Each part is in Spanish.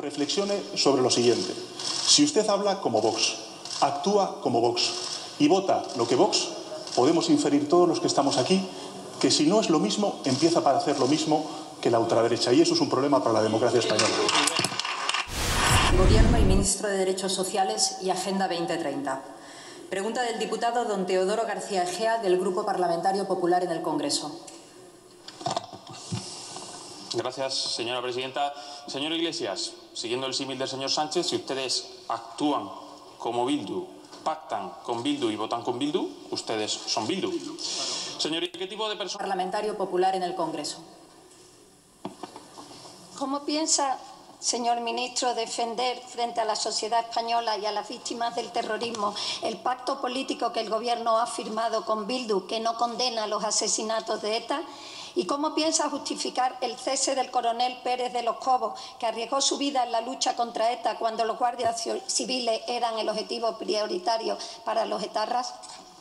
reflexione sobre lo siguiente. Si usted habla como Vox, actúa como Vox y vota lo que Vox, podemos inferir todos los que estamos aquí que si no es lo mismo, empieza para hacer lo mismo que la ultraderecha. Y eso es un problema para la democracia española. Gobierno y ministro de Derechos Sociales y Agenda 2030. Pregunta del diputado don Teodoro García Egea, del Grupo Parlamentario Popular en el Congreso. Gracias, señora presidenta. Señor Iglesias, siguiendo el símil del señor Sánchez, si ustedes actúan como Bildu, pactan con Bildu y votan con Bildu, ustedes son Bildu. Señor, ¿qué tipo de persona? Parlamentario Popular en el Congreso. ¿Cómo piensa, señor ministro, defender frente a la sociedad española y a las víctimas del terrorismo el pacto político que el Gobierno ha firmado con Bildu, que no condena los asesinatos de ETA? ¿Y cómo piensa justificar el cese del coronel Pérez de los Cobos, que arriesgó su vida en la lucha contra ETA cuando los guardias civiles eran el objetivo prioritario para los etarras?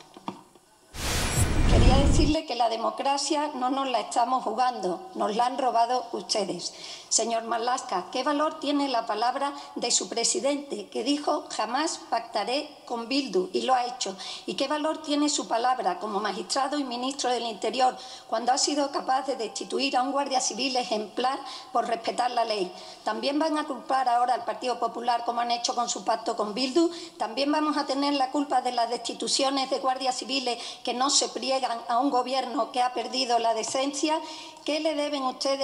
Quería decirle que la democracia no nos la estamos jugando, nos la han robado ustedes. Señor Marlaska, ¿qué valor tiene la palabra de su presidente, que dijo jamás pactaré con Bildu, y lo ha hecho? ¿Y qué valor tiene su palabra como magistrado y ministro del Interior cuando ha sido capaz de destituir a un guardia civil ejemplar por respetar la ley? ¿También van a culpar ahora al Partido Popular como han hecho con su pacto con Bildu? ¿También vamos a tener la culpa de las destituciones de guardias civiles que no se pliegan a un gobierno que ha perdido la decencia? ¿Qué le deben ustedes?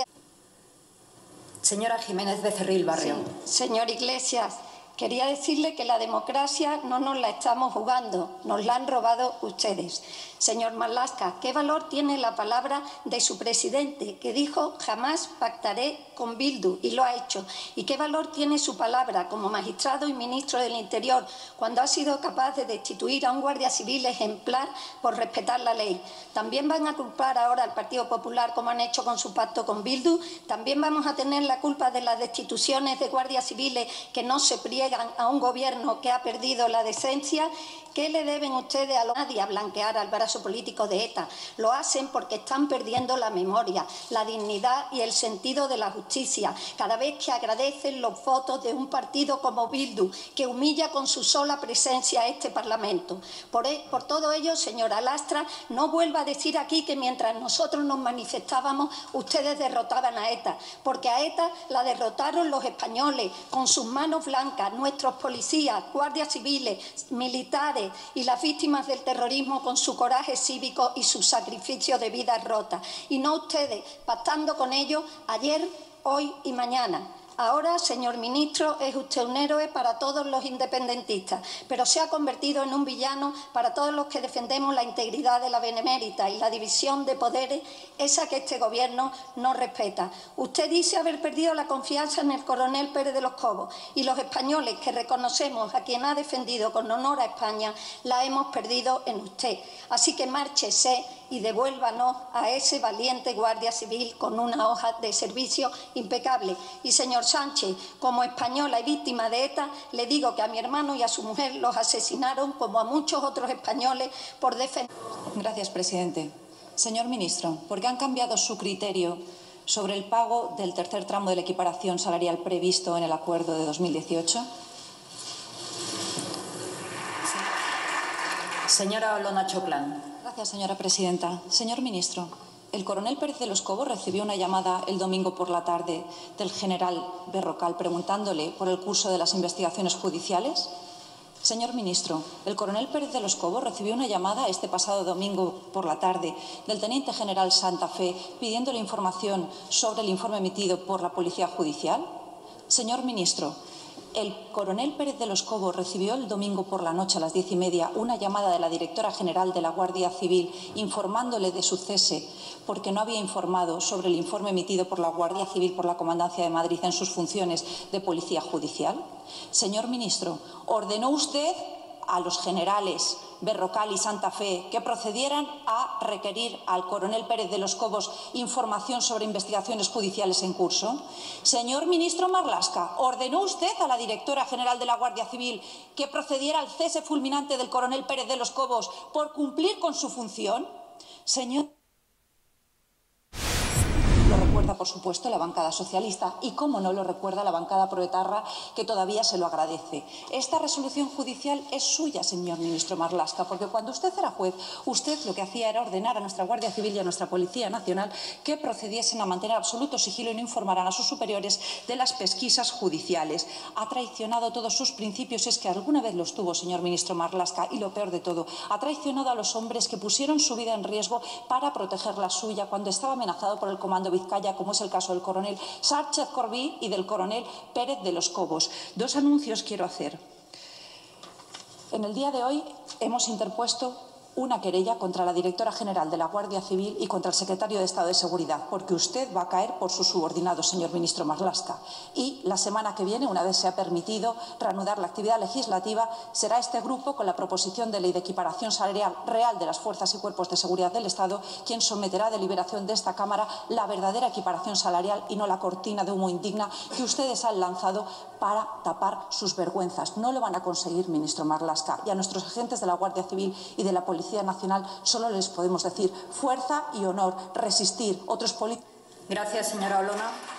Señora Jiménez Becerril Barrio. Sí, señor Iglesias, quería decirle que la democracia no nos la estamos jugando, nos la han robado ustedes. Señor Marlaska, ¿qué valor tiene la palabra de su presidente, que dijo jamás pactaré con Bildu, y lo ha hecho? ¿Y qué valor tiene su palabra como magistrado y ministro del Interior cuando ha sido capaz de destituir a un guardia civil ejemplar por respetar la ley? ¿También van a culpar ahora al Partido Popular como han hecho con su pacto con Bildu? ¿También vamos a tener la culpa de las destituciones de guardias civiles que no se pliegan a un gobierno que ha perdido la decencia? ¿Qué le deben ustedes a nadie a blanquear al brazo político de ETA? Lo hacen porque están perdiendo la memoria, la dignidad y el sentido de la justicia. Cada vez que agradecen los votos de un partido como Bildu, que humilla con su sola presencia a este Parlamento. Por todo ello, señora Lastra, no vuelva a decir aquí que mientras nosotros nos manifestábamos, ustedes derrotaban a ETA, porque a ETA la derrotaron los españoles con sus manos blancas, nuestros policías, guardias civiles, militares y las víctimas del terrorismo con su coraje cívico y su sacrificio de vidas rotas. Y no ustedes, pactando con ellos ayer, hoy y mañana. Ahora, señor ministro, es usted un héroe para todos los independentistas, pero se ha convertido en un villano para todos los que defendemos la integridad de la Benemérita y la división de poderes, esa que este Gobierno no respeta. Usted dice haber perdido la confianza en el coronel Pérez de los Cobos, y los españoles que reconocemos a quien ha defendido con honor a España, la hemos perdido en usted. Así que márchese y devuélvanos a ese valiente guardia civil con una hoja de servicio impecable. Y, señor Sánchez, como española y víctima de ETA, le digo que a mi hermano y a su mujer los asesinaron, como a muchos otros españoles, por defender. Gracias, presidente. Señor ministro, ¿por qué han cambiado su criterio sobre el pago del tercer tramo de la equiparación salarial previsto en el acuerdo de 2018? Señora Olona Choclán. Gracias, señora presidenta. Señor ministro, el coronel Pérez de los Cobos recibió una llamada el domingo por la tarde del general Berrocal preguntándole por el curso de las investigaciones judiciales. Señor ministro, el coronel Pérez de los Cobos recibió una llamada este pasado domingo por la tarde del teniente general Santa Fe pidiéndole información sobre el informe emitido por la Policía Judicial. Señor ministro, el coronel Pérez de los Cobos recibió el domingo por la noche a las 10:30 una llamada de la directora general de la Guardia Civil informándole de su cese porque no había informado sobre el informe emitido por la Guardia Civil por la Comandancia de Madrid en sus funciones de policía judicial. Señor ministro, ¿ordenó usted a los generales Berrocal y Santa Fe que procedieran a requerir al coronel Pérez de los Cobos información sobre investigaciones judiciales en curso? Señor ministro Marlaska, ¿ordenó usted a la directora general de la Guardia Civil que procediera al cese fulminante del coronel Pérez de los Cobos por cumplir con su función? Señor... Lo recuerdo. recuerda, por supuesto, la bancada socialista y, cómo no, lo recuerda la bancada proetarra, que todavía se lo agradece. Esta resolución judicial es suya, señor ministro Marlaska, porque cuando usted era juez, usted lo que hacía era ordenar a nuestra Guardia Civil y a nuestra Policía Nacional que procediesen a mantener absoluto sigilo y no informaran a sus superiores de las pesquisas judiciales. Ha traicionado todos sus principios, es que alguna vez los tuvo, señor ministro Marlaska, y lo peor de todo, ha traicionado a los hombres que pusieron su vida en riesgo para proteger la suya cuando estaba amenazado por el Comando Vizcaya, como es el caso del coronel Sánchez Corbí y del coronel Pérez de los Cobos. Dos anuncios quiero hacer. En el día de hoy hemos interpuesto una querella contra la directora general de la Guardia Civil y contra el secretario de Estado de Seguridad, porque usted va a caer por sus subordinados, señor ministro Marlaska. Y la semana que viene, una vez se ha permitido reanudar la actividad legislativa, será este grupo, con la proposición de ley de equiparación salarial real de las fuerzas y cuerpos de seguridad del Estado, quien someterá a deliberación de esta Cámara la verdadera equiparación salarial y no la cortina de humo indigna que ustedes han lanzado para tapar sus vergüenzas. No lo van a conseguir, ministro Marlaska. Y a nuestros agentes de la Guardia Civil y de la Policía Nacional solo les podemos decir fuerza y honor, resistir. Otros políticos. Gracias, señora Olona.